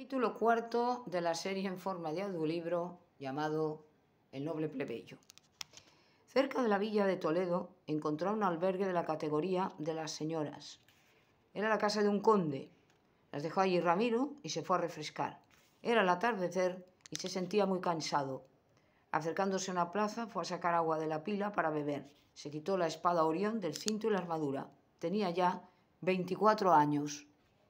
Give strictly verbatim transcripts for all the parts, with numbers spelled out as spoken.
Capítulo cuarto de la serie en forma de audiolibro llamado El noble plebeyo. Cerca de la villa de Toledo encontró un albergue de la categoría de las señoras. Era la casa de un conde. Las dejó allí Ramiro y se fue a refrescar. Era el atardecer y se sentía muy cansado. Acercándose a una plaza, fue a sacar agua de la pila para beber. Se quitó la espada Orión del cinto y la armadura. Tenía ya veinticuatro años.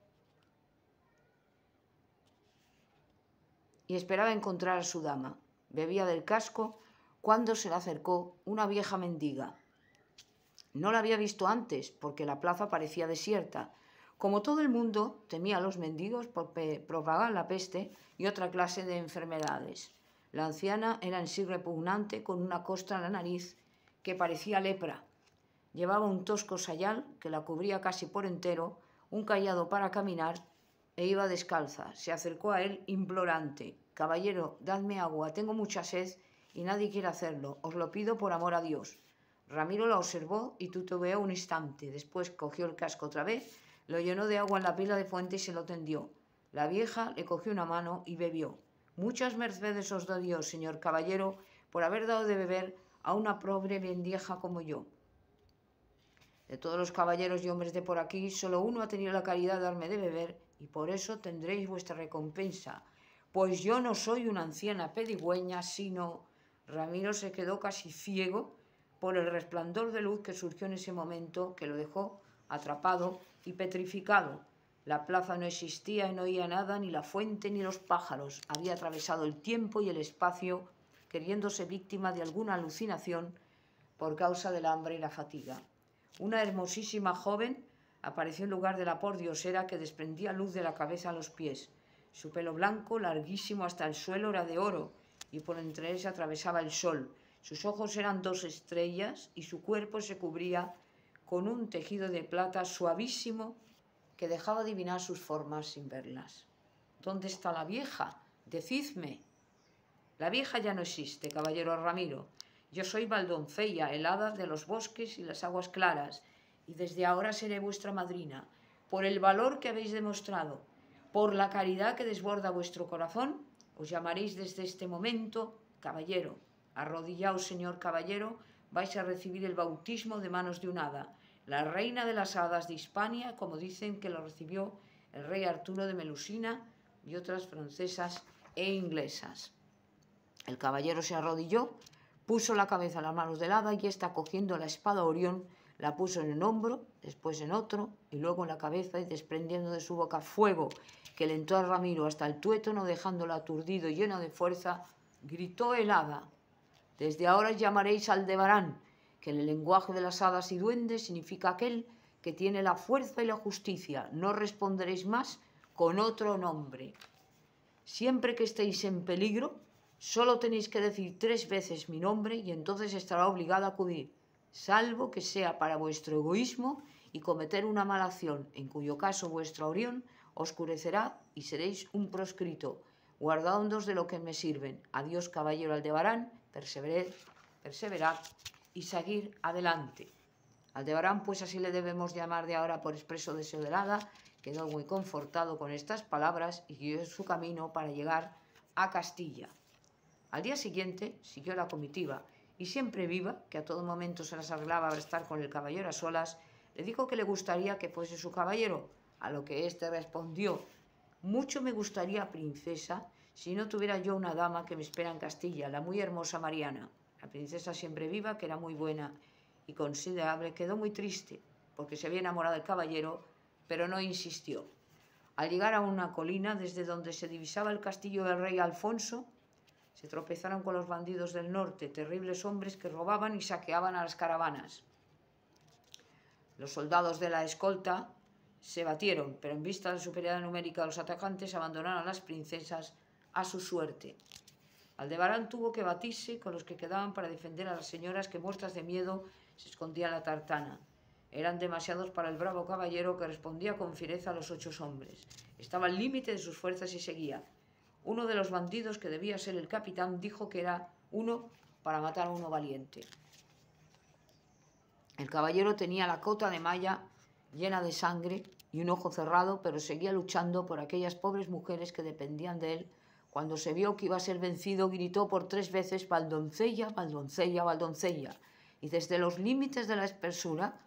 Y esperaba encontrar a su dama. Bebía del casco cuando se le acercó una vieja mendiga. No la había visto antes porque la plaza parecía desierta. Como todo el mundo, temía a los mendigos por propagar la peste y otra clase de enfermedades. La anciana era en sí repugnante, con una costra en la nariz que parecía lepra. Llevaba un tosco sayal que la cubría casi por entero, un cayado para caminar e iba descalza. Se acercó a él implorante. «Caballero, dadme agua, tengo mucha sed y nadie quiere hacerlo. Os lo pido por amor a Dios». Ramiro la observó y titubeó un instante. Después cogió el casco otra vez, lo llenó de agua en la pila de fuente y se lo tendió. La vieja le cogió una mano y bebió. «Muchas mercedes os da Dios, señor caballero, por haber dado de beber a una pobre mendiga como yo. De todos los caballeros y hombres de por aquí, solo uno ha tenido la caridad de darme de beber, y por eso tendréis vuestra recompensa, pues yo no soy una anciana pedigüeña, sino...». Ramiro se quedó casi ciego por el resplandor de luz que surgió en ese momento, que lo dejó atrapado y petrificado. La plaza no existía y no oía nada, ni la fuente ni los pájaros. Había atravesado el tiempo y el espacio, queriéndose víctima de alguna alucinación por causa del hambre y la fatiga. Una hermosísima joven apareció en lugar de la pordiosera que desprendía luz de la cabeza a los pies. Su pelo blanco, larguísimo hasta el suelo, era de oro, y por entre él se atravesaba el sol. Sus ojos eran dos estrellas y su cuerpo se cubría con un tejido de plata suavísimo que dejaba adivinar sus formas sin verlas. «¿Dónde está la vieja? Decidme». «La vieja ya no existe, caballero Ramiro. Yo soy Valdoncella, el hada de los bosques y las aguas claras, y desde ahora seré vuestra madrina. Por el valor que habéis demostrado, por la caridad que desborda vuestro corazón, os llamaréis desde este momento caballero. Arrodillaos, señor caballero, vais a recibir el bautismo de manos de un hada, la reina de las hadas de Hispania, como dicen que lo recibió el rey Arturo de Melusina y otras francesas e inglesas». El caballero se arrodilló, puso la cabeza en las manos del hada y ésta, cogiendo la espada Orión, la puso en un hombro, después en otro y luego en la cabeza, y desprendiendo de su boca fuego que le entró a Ramiro hasta el tuétano, dejándolo aturdido y lleno de fuerza, gritó el hada: «Desde ahora llamaréis Aldebarán, que en el lenguaje de las hadas y duendes significa aquel que tiene la fuerza y la justicia. No responderéis más con otro nombre. Siempre que estéis en peligro, solo tenéis que decir tres veces mi nombre y entonces estará obligado a acudir, salvo que sea para vuestro egoísmo y cometer una mala acción, en cuyo caso vuestra Orión oscurecerá y seréis un proscrito. Guardaos de lo que me sirven. Adiós, caballero Aldebarán, perseverad, perseverad y seguir adelante». Aldebarán, pues así le debemos llamar de ahora por expreso deseo del hada, quedó muy confortado con estas palabras y siguió su camino para llegar a Castilla. Al día siguiente siguió la comitiva, y siempre viva, que a todo momento se las arreglaba para estar con el caballero a solas, le dijo que le gustaría que fuese su caballero, a lo que éste respondió: «Mucho me gustaría, princesa, si no tuviera yo una dama que me espera en Castilla, la muy hermosa Mariana». La princesa siempre viva, que era muy buena y considerable, quedó muy triste, porque se había enamorado del caballero, pero no insistió. Al llegar a una colina desde donde se divisaba el castillo del rey Alfonso, se tropezaron con los bandidos del norte, terribles hombres que robaban y saqueaban a las caravanas. Los soldados de la escolta se batieron, pero en vista de la superioridad numérica de los atacantes, abandonaron a las princesas a su suerte. Aldebarán tuvo que batirse con los que quedaban para defender a las señoras que, muertas de miedo, se escondían en la tartana. Eran demasiados para el bravo caballero, que respondía con fiereza a los ocho hombres. Estaba al límite de sus fuerzas y seguía. Uno de los bandidos, que debía ser el capitán, dijo que era uno para matar a uno valiente. El caballero tenía la cota de malla llena de sangre y un ojo cerrado, pero seguía luchando por aquellas pobres mujeres que dependían de él. Cuando se vio que iba a ser vencido, gritó por tres veces: «Valdoncella, Valdoncella, Valdoncella». Y desde los límites de la espesura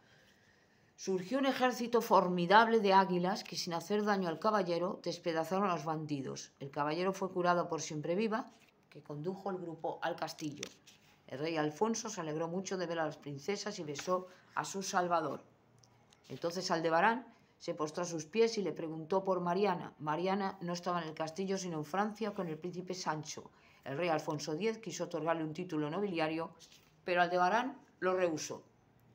surgió un ejército formidable de águilas que, sin hacer daño al caballero, despedazaron a los bandidos. El caballero fue curado por Siempreviva, que condujo el grupo al castillo. El rey Alfonso se alegró mucho de ver a las princesas y besó a su salvador. Entonces Aldebarán se postró a sus pies y le preguntó por Mariana. Mariana no estaba en el castillo, sino en Francia con el príncipe Sancho. El rey Alfonso X quiso otorgarle un título nobiliario, pero Aldebarán lo rehusó.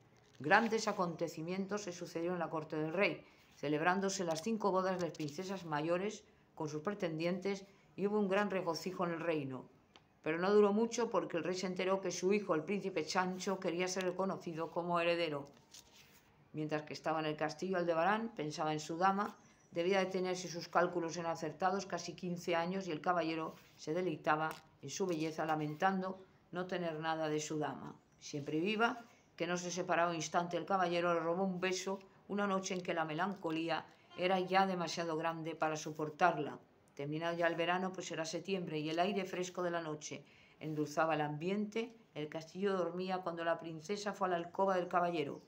Grandes acontecimientos se sucedieron en la corte del rey, celebrándose las cinco bodas de las princesas mayores con sus pretendientes, y hubo un gran regocijo en el reino. Pero no duró mucho, porque el rey se enteró que su hijo, el príncipe Sancho, quería ser reconocido como heredero. Mientras que estaba en el castillo, Aldebarán pensaba en su dama. Debía de tener, si sus cálculos eran acertados, casi quince años, y el caballero se deleitaba en su belleza, lamentando no tener nada de su dama. Siempreviva, que no se separaba un instante del caballero, le robó un beso una noche en que la melancolía era ya demasiado grande para soportarla. Terminado ya el verano, pues era septiembre, y el aire fresco de la noche endulzaba el ambiente. El castillo dormía cuando la princesa fue a la alcoba del caballero.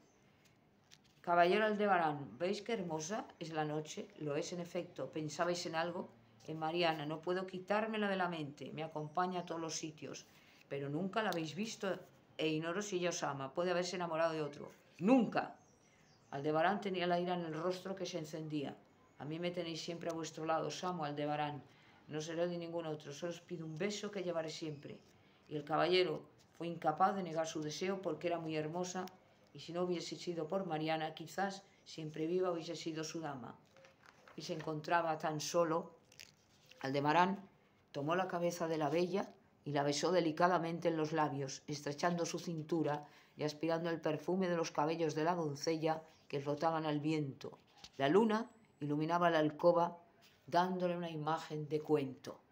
«Caballero Aldebarán, ¿veis qué hermosa es la noche?» «Lo es, en efecto. ¿Pensabais en algo?» «En Mariana. No puedo quitármela de la mente. Me acompaña a todos los sitios. Pero nunca la habéis visto, e ignoro si ella os ama. Puede haberse enamorado de otro». «Nunca». Aldebarán tenía la ira en el rostro que se encendía. «A mí me tenéis siempre a vuestro lado. Os amo, Aldebarán. No seré de ningún otro. Solo os pido un beso que llevaré siempre». Y el caballero fue incapaz de negar su deseo, porque era muy hermosa, y si no hubiese sido por Mariana, quizás Siempreviva hubiese sido su dama. Y se encontraba tan solo. Aldebarán tomó la cabeza de la bella y la besó delicadamente en los labios, estrechando su cintura y aspirando el perfume de los cabellos de la doncella que flotaban al viento. La luna iluminaba la alcoba, dándole una imagen de cuento.